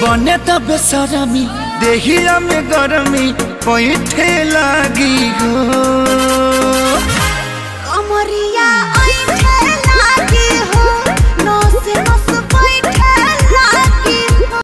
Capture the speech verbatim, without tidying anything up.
बने तो बेसरमी देहिया में गरमी पैठे लागी हो।